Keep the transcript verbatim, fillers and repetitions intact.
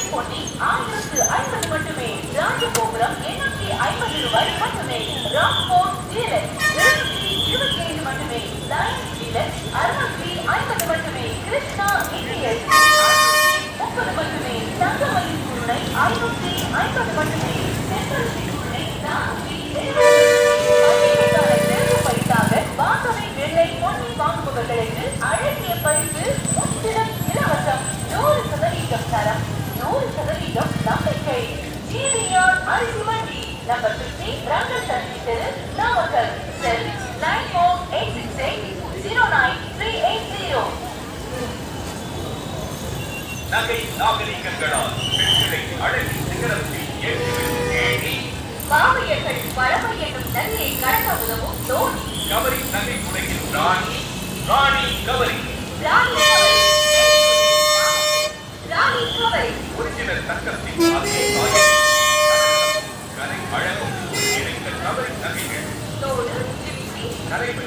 பொன்னி ஆயிரத்து ஐம்பது மட்டுமே. ராஜகோபுரம் எண்ணூற்றி ஐம்பது ரூபாய் மட்டுமே. ராக்போர்ட் ஜீரக் இருபத்தி ஐந்து மட்டுமே. லயன் ஜீரக் அறுநூற்றி ஐம்பது மட்டுமே. கிருஷ்ணா இந்தியன் முப்பது மட்டுமே. தங்கமல்லி குருணை ஐநூற்றி ஐம்பது மட்டுமே. செம்பருத்தி குருணை நானூற்றி பரிசாக வாசனை வெள்ளை பொன்னி வாங்குபவர்களுக்கு அழகிய பரிசு முற்றிலும் இலவசம். நூறு சதவீதம் தரம், நூறு சதவீதம் நம்பிக்கை. ஜிவிஆர் அரிசி மண்டி நம்பர் பிப்டி ரங்கல் சர்வீஸ் தெரு, Namakkal. Cell nine four eight six eight zero nine three eight zero. நகை நாகரிகங்களால் பெண்களை அழகின் சிகரத்தில் ஏற்றி பாவையர்கள் பறவை என்னும் நதியை கடக்க உதவும் தோணி. கவரி நகை முறையில் ராணி ராணி கவரி ராணி கவரி ராணி கவரி ஒரிஜினல் தங்கத்தின் அதே கலை அழகும் இணைந்த கவரி நகைகள் தோடு ஜிமிக்கி கலை